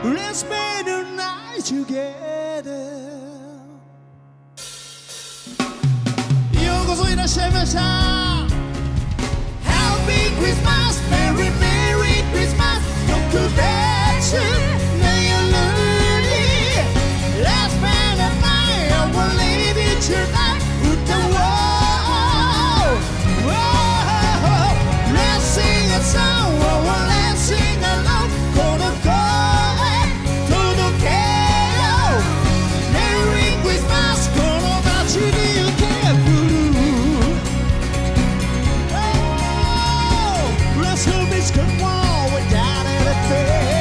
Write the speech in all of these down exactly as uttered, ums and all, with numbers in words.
Let's spend the night together ようこそいらっしゃいました Happy Christmas Merry Merry Christmas 特別な夜に Let's spend the night I will leave you tonight 歌おう Let's sing a song oh, Let's sing along この声届けよう Merry Christmas この街に行けBlue Oh Let's go Miss Come on without anything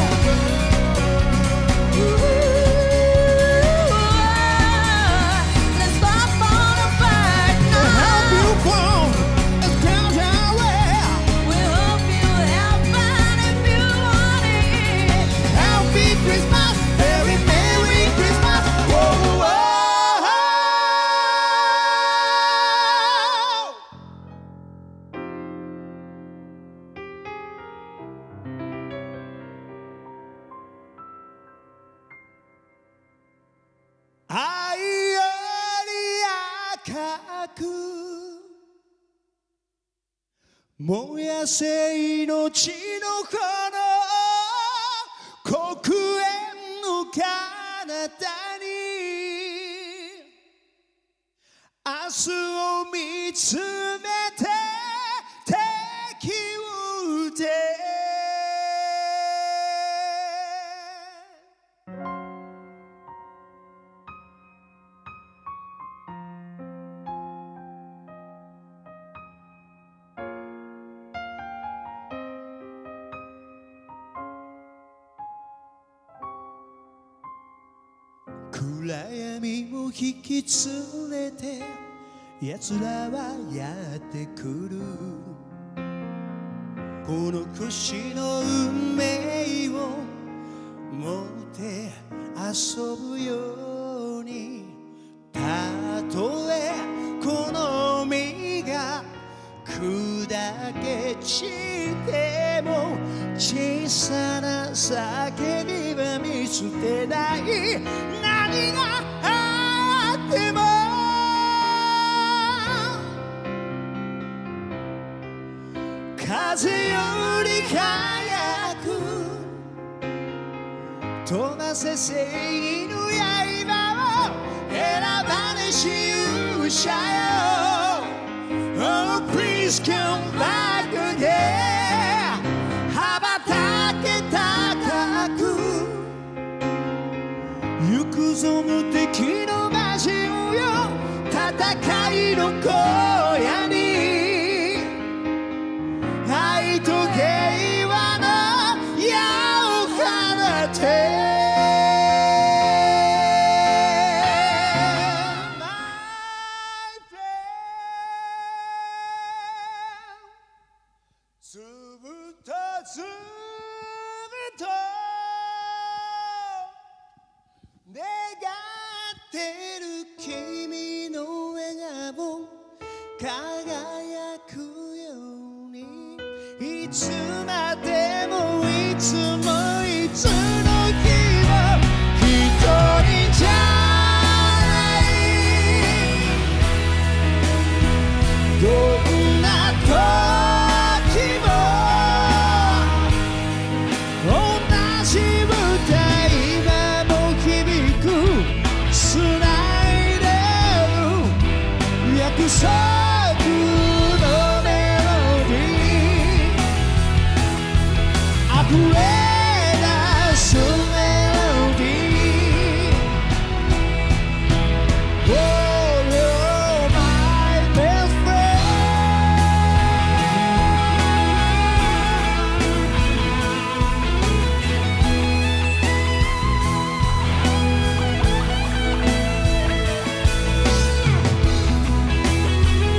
燃やせ命の炎黒煙の彼方に明日を見つめて敵を撃て暗闇を引き連れて奴らはやってくるこの星の運命を持って遊ぶようにたとえこの身が砕け散っても小さな叫びは見捨てない何があっても風より早く飛ばせ正義の刃を選ばれし勇者よ Oh please come back again 羽ばたけ高く行くぞ無敵の魔人よ戦いの荒野に愛と平和の矢を放てずぶとずぶと願ってる君の笑顔輝くようにいつまでもいつもいつの日も一人じゃないどんな時も同じ歌今も響く繋いでる約束のメロディー溢れ出すメロディー Oh you're my best friend 「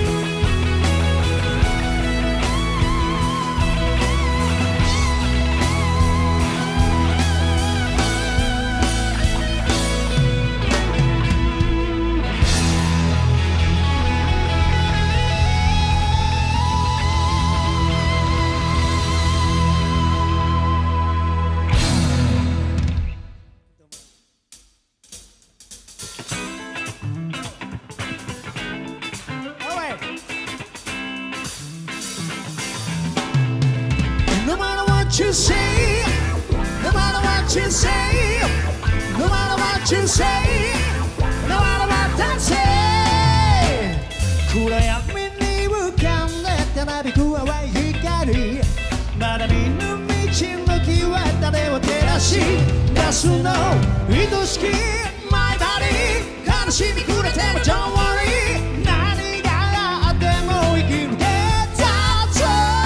what you say, no matter what you say, no matter what you say, no matter what I say 暗闇に浮かんでたなびく淡い光まだ見ぬ道の木は誰を照らし出すの愛しきマイバディ悲しみくれても Don't worry 何があっても生き抜けたぞ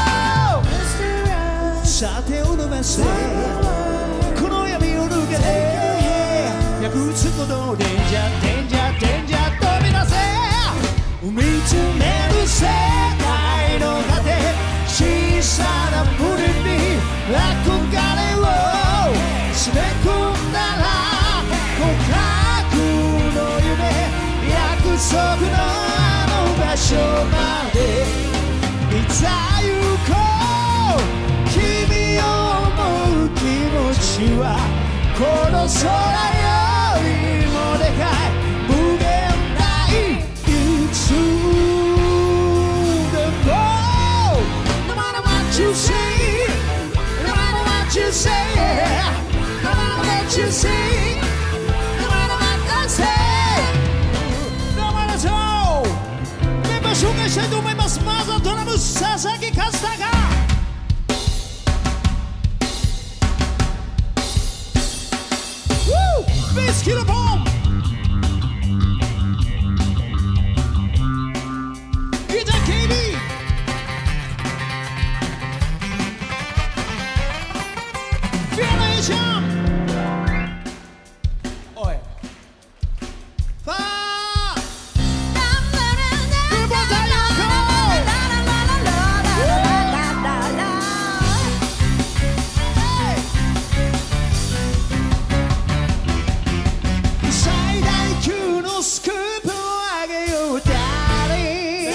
さてを伸ばせこの闇を抜けて約束のデンジャーデンジャーデンジャー飛び出せ見つめる世界の果て小さな胸に憧れを詰め込んだら互角の夢約束のあの場所までいざ行こう君を思う気持ちはこの空よりもでかい無限大いつでも No matter what you say No matter what you say No matter what you say No matter what I say どうも皆さんメンバー紹介したいと思いますまずはドラム佐々木和孝ベースキルボンギター ケービー フィアナエーションおいファー久保田陽子最大級のスクープをあげようダーリン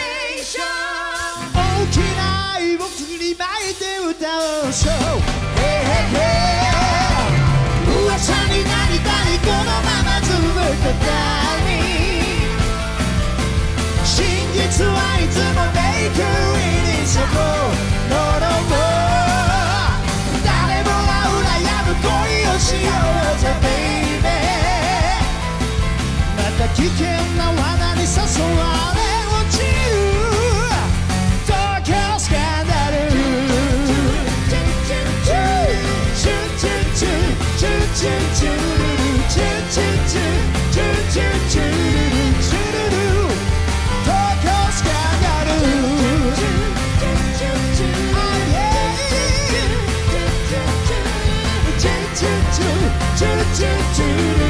大きな愛を振りまいて歌おう So Hey Hey Hey 噂になりたいこのままずっとダーリン真実はいつもメイクインそこ No No More 誰もが羨む恋をしようぜ Baby また危険な罠に誘われ落ちる東京スキャンダルチュンチュンチュンチュンチュンチュンチュンチュンチュンチュンチュンチュンチュンチュンチュンチュルル東京スキャンダルチュンチュンチュンチュンチュンチュンチュンチュンチュンチュンチュンチュン